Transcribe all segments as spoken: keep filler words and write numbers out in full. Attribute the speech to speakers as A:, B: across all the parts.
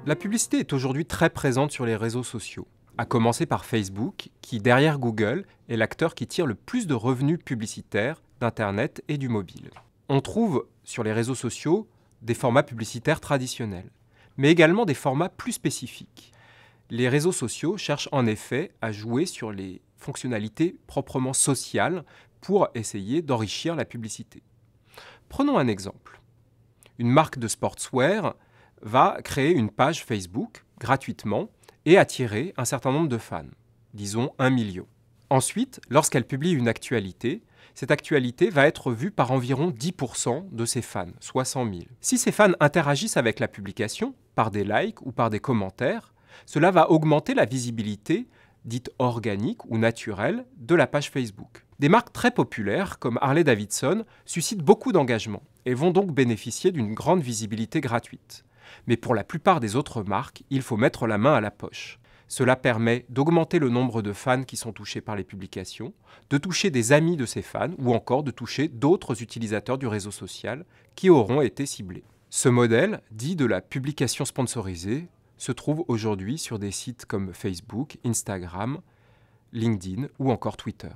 A: La publicité est aujourd'hui très présente sur les réseaux sociaux, à commencer par Facebook, qui, derrière Google, est l'acteur qui tire le plus de revenus publicitaires d'Internet et du mobile. On trouve sur les réseaux sociaux des formats publicitaires traditionnels, mais également des formats plus spécifiques. Les réseaux sociaux cherchent en effet à jouer sur les fonctionnalités proprement sociales pour essayer d'enrichir la publicité. Prenons un exemple. Une marque de sportswear va créer une page Facebook gratuitement et attirer un certain nombre de fans, disons un million. Ensuite, lorsqu'elle publie une actualité, cette actualité va être vue par environ dix pour cent de ses fans, soit cent mille. Si ces fans interagissent avec la publication, par des likes ou par des commentaires, cela va augmenter la visibilité dite organique ou naturelle de la page Facebook. Des marques très populaires comme Harley-Davidson suscitent beaucoup d'engagement et vont donc bénéficier d'une grande visibilité gratuite. Mais pour la plupart des autres marques, il faut mettre la main à la poche. Cela permet d'augmenter le nombre de fans qui sont touchés par les publications, de toucher des amis de ces fans ou encore de toucher d'autres utilisateurs du réseau social qui auront été ciblés. Ce modèle, dit de la publication sponsorisée, se trouve aujourd'hui sur des sites comme Facebook, Instagram, LinkedIn ou encore Twitter.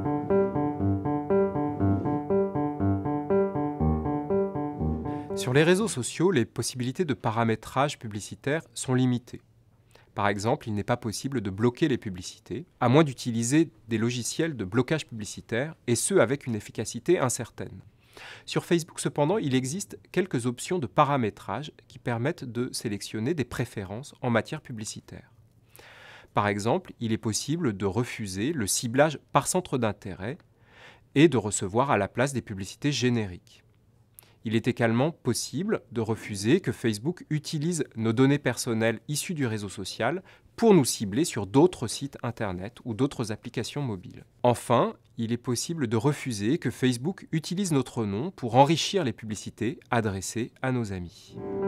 A: Sur les réseaux sociaux, les possibilités de paramétrage publicitaire sont limitées. Par exemple, il n'est pas possible de bloquer les publicités, à moins d'utiliser des logiciels de blocage publicitaire, et ce avec une efficacité incertaine. Sur Facebook, cependant, il existe quelques options de paramétrage qui permettent de sélectionner des préférences en matière publicitaire. Par exemple, il est possible de refuser le ciblage par centre d'intérêt et de recevoir à la place des publicités génériques. Il est également possible de refuser que Facebook utilise nos données personnelles issues du réseau social pour nous cibler sur d'autres sites Internet ou d'autres applications mobiles. Enfin, il est possible de refuser que Facebook utilise notre nom pour enrichir les publicités adressées à nos amis.